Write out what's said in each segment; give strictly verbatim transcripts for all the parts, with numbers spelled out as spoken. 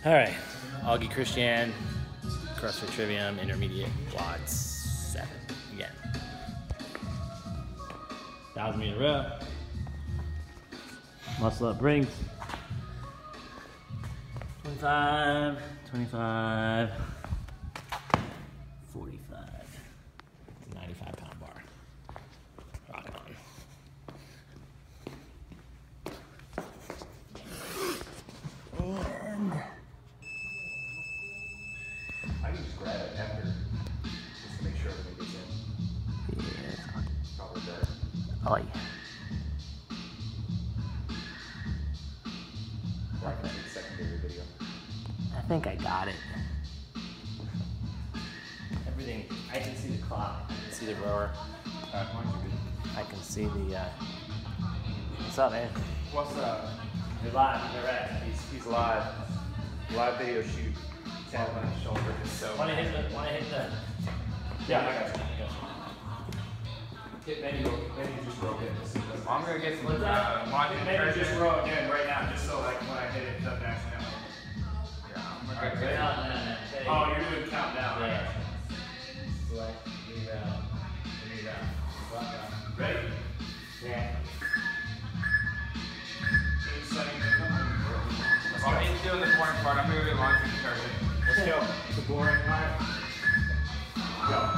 All right, Augie Christian, CrossFit Trivium, intermediate quads seven again. Thousand meter row. Muscle up rings. twenty-five, twenty-five, forty-five. ninety-five pound bar. Rock on. And I can just grab it after, just to make sure everything gets in. yeah. Probably better. Oh yeah. Or I can see the secondary video. I think I got it. Everything. I can see the clock. I can see the rower. Uh, mine's good. I can see the. Uh... What's up, man? What's up? You're live. You're right. He's, he's live. Live video shoot. Tap on his shoulder. So. Want to hit the? Want to hit the? Yeah, I got you. I got you. Hit menu, menu just roll in. I'm gonna get some What's that? uh, watching Maybe pressure. just roll again right now, just so like when I hit it, it doesn't accidentally. Yeah, I'm gonna Alright, get ready? No, no, no. Steady. Oh, you're doing countdown, right? Yeah. Select. Leave out. Leave out. Swap out. Ready? Yeah. Eight seconds. While he's doing the boring part, I'm gonna do launching pressure. Let's go. The boring part. Go.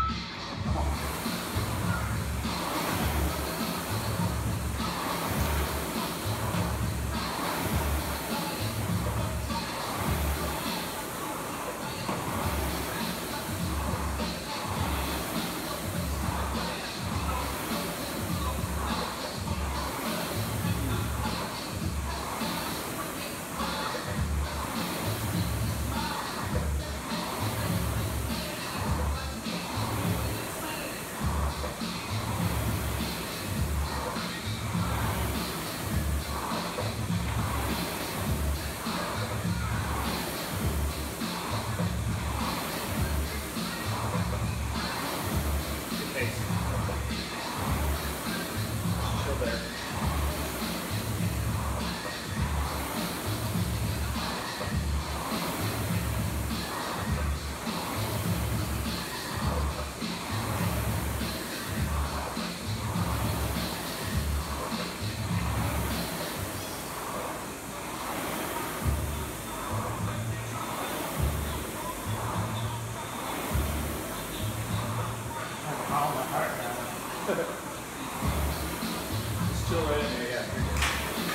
Just chill right in there, yeah. You're good.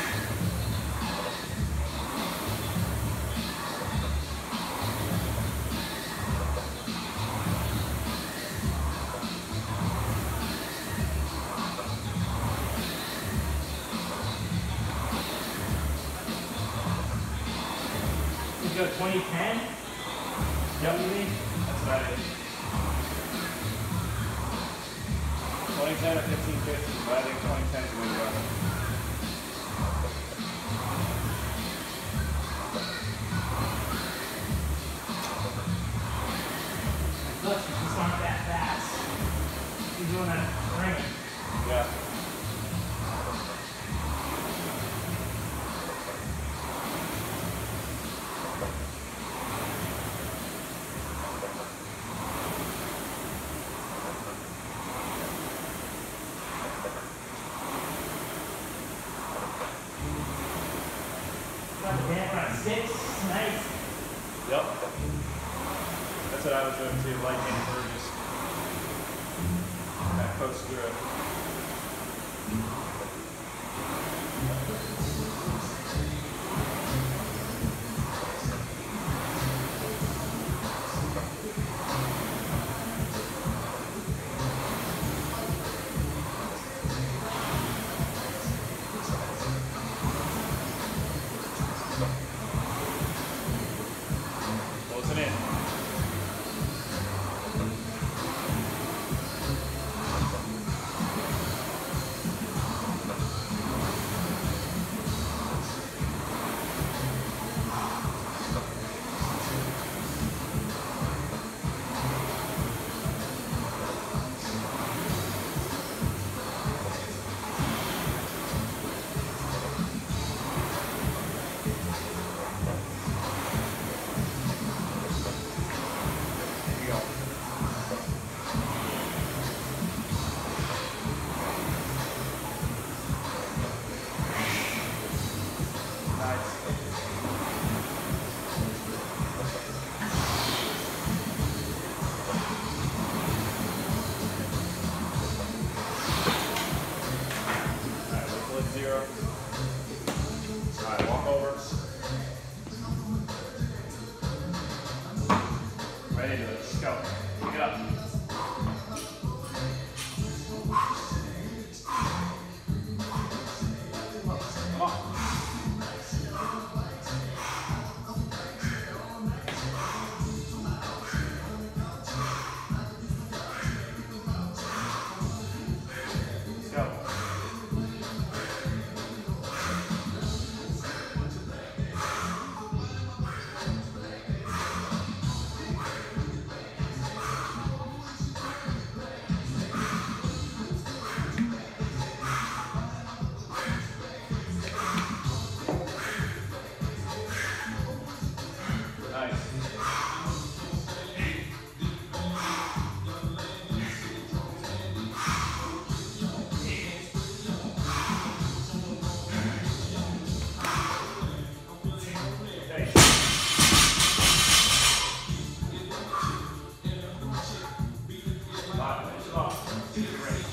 We go twenty ten. W V. That's about it. twenty ten or fifteen fifteen, but I think twenty ten is the way to go. Look, she's just not that fast. She's doing that ring. Yeah. Got the damper on six. Nice. Yep. That's what I was doing too, light and Burgess. That post through. Closing in. go. Get up. Come on. Let's go. Nice. Okay. Five, finish off. Great.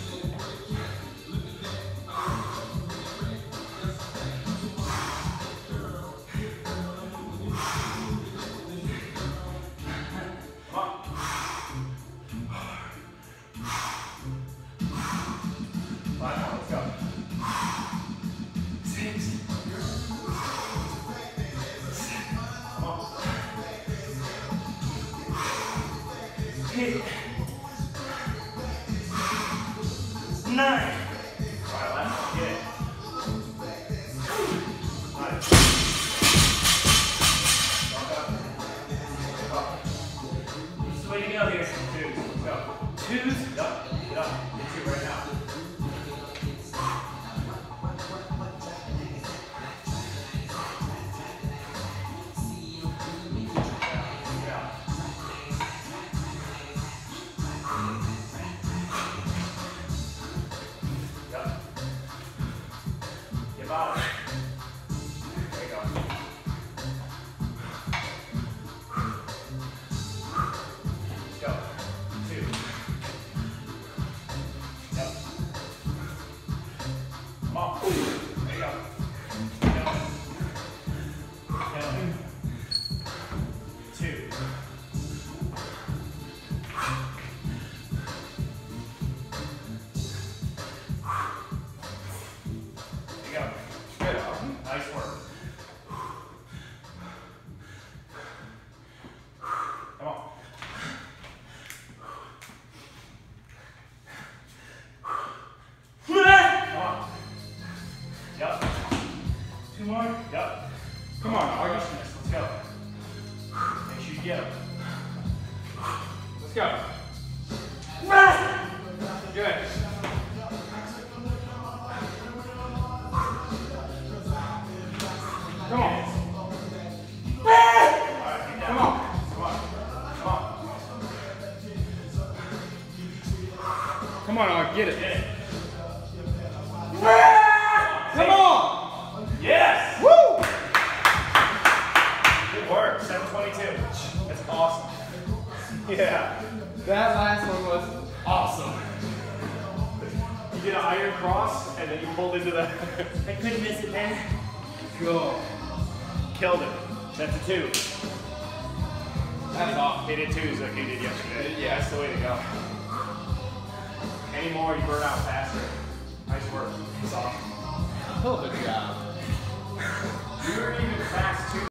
Come on. Five more, let's go. Six. Come on. Eight. Nine. All right, last one, get it. Nice. Walk up. Up. Just way to go here. Twos. Let's go. Twos. Get up. Get up. Get two right now. Yeah. Yep. Get bottom. There you go. Let's go. Two. Yep. Come on. There you go. Yep. Yep. Two. There you go. Good. Nice work. Come on. Come on. Yep. Two more. Yep. Come on, August. Let's go. Make sure you get them. Let's go. Good. Come on. Alright, get down. Come on. Come on. Come on. Come on, I'll get it. Get it. Come on! Yes! Woo! Good work. seven twenty-two. That's awesome. Yeah. That last one was awesome. You did an iron cross and then you pulled into the. I couldn't miss it, man. Go. Killed it. That's a two. That's awesome. He did twos like he did yesterday. Yeah. That's the way to go. Any more, you burn out faster. Nice work. It's awesome. Hell of a job. You were even fast too.